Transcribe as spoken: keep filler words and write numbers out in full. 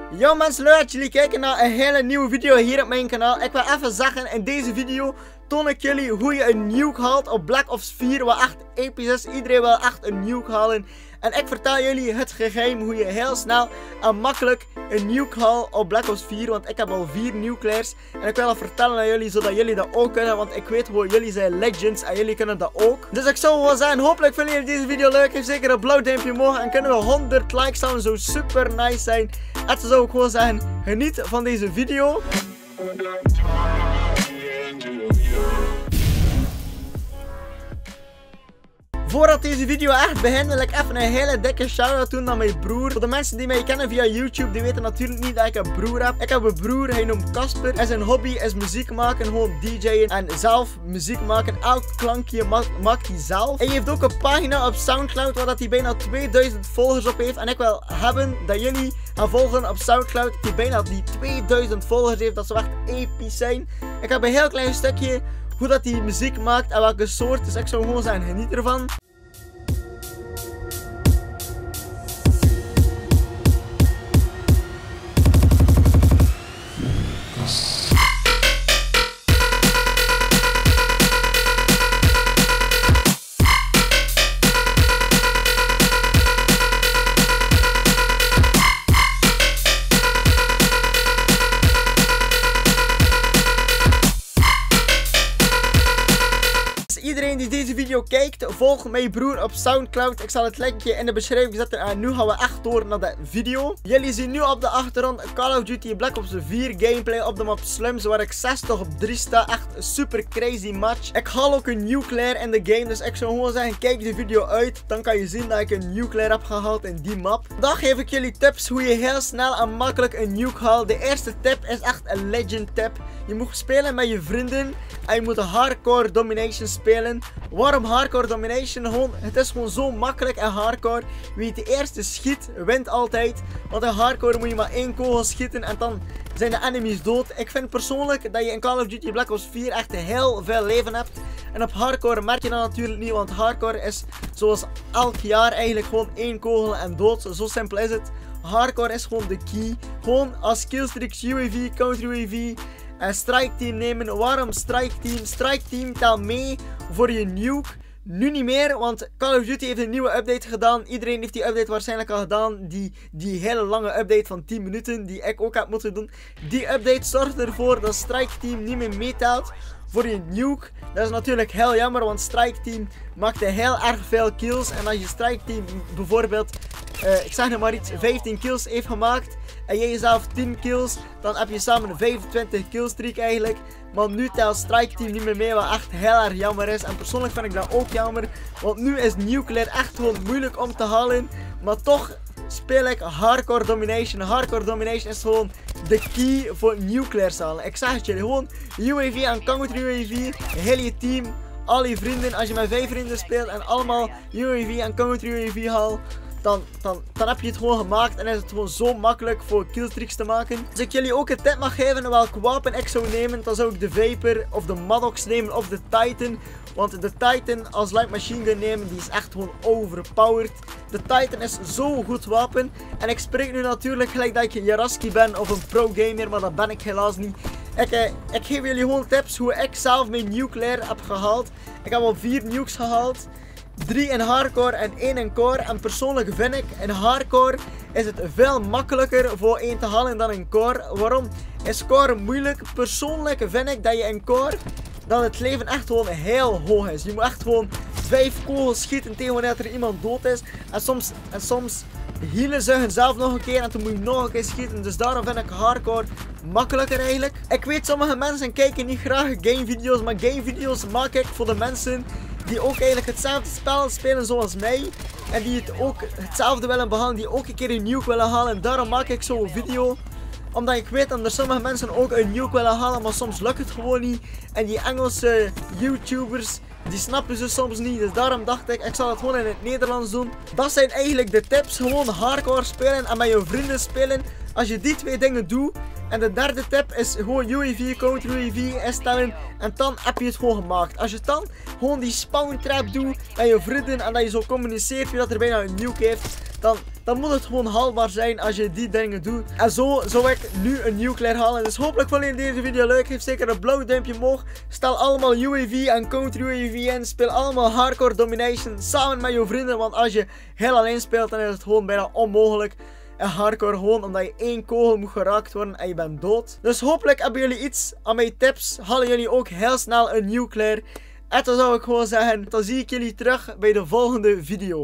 Yo mensen, leuk dat jullie kijken naar een hele nieuwe video hier op mijn kanaal. Ik wil even zeggen, in deze video toon ik jullie hoe je een nuke haalt op Black Ops vier, wat echt episch is. Iedereen wil echt een nuke halen. En ik vertel jullie het geheim hoe je heel snel en makkelijk een nuke haalt op Black Ops vier. Want ik heb al vier nuclears. En ik wil dat vertellen aan jullie, zodat jullie dat ook kunnen. Want ik weet hoe jullie zijn legends en jullie kunnen dat ook. Dus ik zou wel zeggen, hopelijk vinden jullie deze video leuk. Geef zeker een blauw duimpje omhoog. En kunnen we honderd likes staan, zou super nice zijn. En dan zou ik gewoon zeggen, geniet van deze video. Voordat deze video echt begint, wil ik even een hele dikke shout-out doen naar mijn broer. Voor de mensen die mij kennen via YouTube, die weten natuurlijk niet dat ik een broer heb. Ik heb een broer, hij noemt Casper. En zijn hobby is muziek maken, gewoon D J'en en zelf muziek maken. Elk klankje ma maakt hij zelf. Hij heeft ook een pagina op Soundcloud, waar hij bijna tweeduizend volgers op heeft. En ik wil hebben dat jullie gaan volgen op Soundcloud, die bijna die tweeduizend volgers heeft. Dat zou echt episch zijn. Ik heb een heel klein stukje hoe dat hij muziek maakt en welke soort. Dus ik zou gewoon zeggen, geniet ervan. Iedereen die deze video kijkt, volg mijn broer op Soundcloud. Ik zal het linkje in de beschrijving zetten. En nu gaan we echt door naar de video. Jullie zien nu op de achtergrond Call of Duty Black Ops vier gameplay op de map Slums, waar ik zestig op drie sta. Echt een super crazy match. Ik haal ook een nuclear in de game, dus ik zou gewoon zeggen, kijk de video uit. Dan kan je zien dat ik een nuclear heb gehaald in die map. Vandaag geef ik jullie tips hoe je heel snel en makkelijk een nuke haalt. De eerste tip is echt een legend tip. Je moet spelen met je vrienden en je moet een hardcore domination spelen. Waarom hardcore domination? Gewoon, het is gewoon zo makkelijk en hardcore. Wie het eerste schiet, wint altijd. Want in hardcore moet je maar één kogel schieten en dan zijn de enemies dood. Ik vind persoonlijk dat je in Call of Duty Black Ops vier echt heel veel leven hebt. En op hardcore merk je dat natuurlijk niet, want hardcore is zoals elk jaar eigenlijk gewoon één kogel en dood. Zo simpel is het. Hardcore is gewoon de key. Gewoon als killstreaks, U A V, counter U A V en strike team nemen. Waarom strike team? Strike team telt mee voor je nuke. Nu niet meer, want Call of Duty heeft een nieuwe update gedaan. Iedereen heeft die update waarschijnlijk al gedaan. Die, die hele lange update van tien minuten, die ik ook heb moeten doen. Die update zorgt ervoor dat strike team niet meer meetelt voor je nuke. Dat is natuurlijk heel jammer, want strike team maakte heel erg veel kills. En als je strike team bijvoorbeeld, uh, ik zeg nog maar iets, vijftien kills heeft gemaakt en jij zelf tien kills, dan heb je samen een vijfentwintig killstreak eigenlijk. Maar nu telt strike team niet meer mee, wat echt heel erg jammer is. En persoonlijk vind ik dat ook jammer, want nu is nuclear echt gewoon moeilijk om te halen. Maar toch speel ik hardcore domination. Hardcore domination is gewoon de key voor nuclear halen. Ik zeg het jullie, gewoon U A V en counter U A V, heel je team, al je vrienden. Als je met vijf vrienden speelt en allemaal U A V en counter U A V haalt, Dan, dan, dan heb je het gewoon gemaakt en is het gewoon zo makkelijk voor killstreaks te maken. Als ik jullie ook een tip mag geven welk wapen ik zou nemen, dan zou ik de Viper of de Maddox nemen of de Titan. Want de Titan als light machine gun nemen, die is echt gewoon overpowered. De Titan is zo'n goed wapen. En ik spreek nu natuurlijk gelijk dat ik Jaraski ben of een pro gamer, maar dat ben ik helaas niet. Ik, eh, ik geef jullie gewoon tips hoe ik zelf mijn nuclear heb gehaald. Ik heb al vier nukes gehaald. drie in hardcore en één in core. En persoonlijk vind ik, in hardcore is het veel makkelijker voor één te halen dan in core. Waarom? Is core moeilijk? Persoonlijk vind ik dat je in core, dat het leven echt gewoon heel hoog is. Je moet echt gewoon vijf kogels schieten tegen wanneer er iemand dood is. En soms, en soms healen ze hunzelf nog een keer en toen moet je nog een keer schieten. Dus daarom vind ik hardcore makkelijker eigenlijk. Ik weet, sommige mensen kijken niet graag gamevideo's, maar gamevideo's maak ik voor de mensen die ook eigenlijk hetzelfde spel spelen zoals mij. En die het ook hetzelfde willen behalen, die ook een keer een nuke willen halen. En daarom maak ik zo'n video. Omdat ik weet dat er sommige mensen ook een nuke willen halen, maar soms lukt het gewoon niet. En die Engelse YouTubers, die snappen ze soms niet. Dus daarom dacht ik, ik zal het gewoon in het Nederlands doen. Dat zijn eigenlijk de tips. Gewoon hardcore spelen en met je vrienden spelen. Als je die twee dingen doet. En de derde tip is gewoon U A V, counter U A V instellen. En dan heb je het gewoon gemaakt. Als je dan gewoon die spawn trap doet met je vrienden. En dat je zo communiceert wie dat er bijna een nuke heeft. Dan, dan moet het gewoon haalbaar zijn als je die dingen doet. En zo zou ik nu een nuclear halen. Dus hopelijk vond je deze video leuk. Geef zeker een blauw duimpje omhoog. Stel allemaal U A V en counter U A V in. Speel allemaal hardcore domination samen met je vrienden. Want als je heel alleen speelt, dan is het gewoon bijna onmogelijk. En hardcore gewoon omdat je één kogel moet geraakt worden en je bent dood. Dus hopelijk hebben jullie iets aan mijn tips. Halen jullie ook heel snel een nuclear. En dan zou ik gewoon zeggen, dan zie ik jullie terug bij de volgende video.